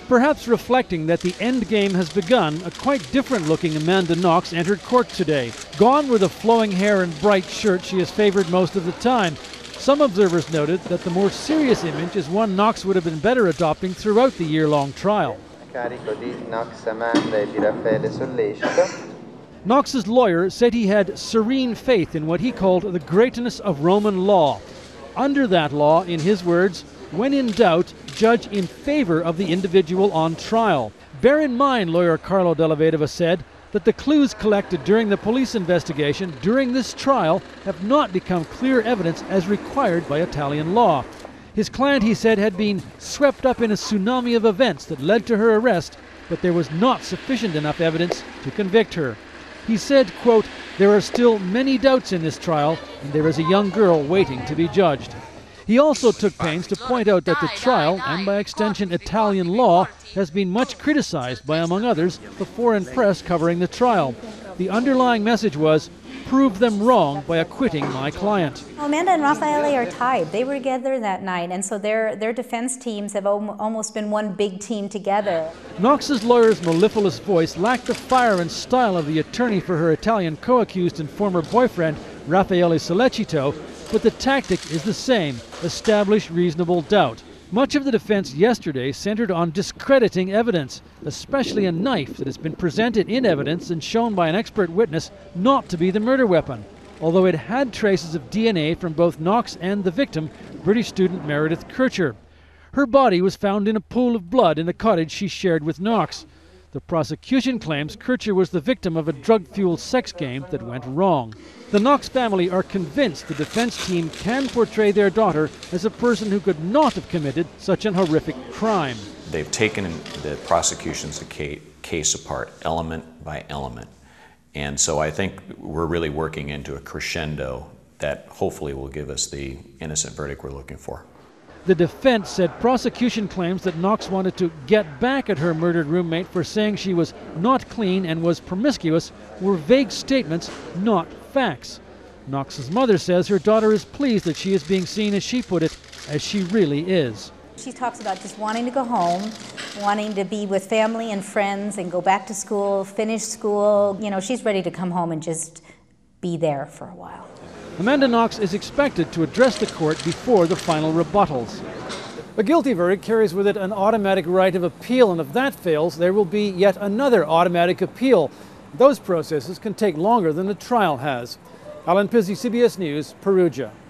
Perhaps reflecting that the end game has begun, a quite different-looking Amanda Knox entered court today. Gone were the flowing hair and bright shirt she has favored most of the time. Some observers noted that the more serious image is one Knox would have been better adopting throughout the year-long trial. Knox's lawyer said he had serene faith in what he called the greatness of Roman law. Under that law, in his words, when in doubt, judge in favor of the individual on trial. Bear in mind, lawyer Carlo Della Vedova said, that the clues collected during the police investigation during this trial have not become clear evidence as required by Italian law. His client, he said, had been swept up in a tsunami of events that led to her arrest, but there was not sufficient enough evidence to convict her. He said, quote, "There are still many doubts in this trial, and there is a young girl waiting to be judged." He also took pains to point out that the trial, and by extension Italian law, has been much criticized by, among others, the foreign press covering the trial. The underlying message was, prove them wrong by acquitting my client. Amanda and Raffaele are tied. They were together that night, and so their defense teams have almost been one big team together. Knox's lawyer's mellifluous voice lacked the fire and style of the attorney for her Italian co-accused and former boyfriend, Raffaele Sollecito, but the tactic is the same: establish reasonable doubt. Much of the defense yesterday centered on discrediting evidence, especially a knife that has been presented in evidence and shown by an expert witness not to be the murder weapon, although it had traces of DNA from both Knox and the victim, British student Meredith Kircher. Her body was found in a pool of blood in the cottage she shared with Knox. The prosecution claims Kircher was the victim of a drug-fueled sex game that went wrong. The Knox family are convinced the defense team can portray their daughter as a person who could not have committed such an horrific crime. They've taken the prosecution's case apart, element by element. And so I think we're really working into a crescendo that hopefully will give us the innocent verdict we're looking for. The defense said prosecution claims that Knox wanted to get back at her murdered roommate for saying she was not clean and was promiscuous were vague statements, not facts. Knox's mother says her daughter is pleased that she is being seen, as she put it, as she really is. She talks about just wanting to go home, wanting to be with family and friends and go back to school, finish school. You know, she's ready to come home and just be there for a while. Amanda Knox is expected to address the court before the final rebuttals. A guilty verdict carries with it an automatic right of appeal, and if that fails, there will be yet another automatic appeal. Those processes can take longer than the trial has. Alan Pizzey, CBS News, Perugia.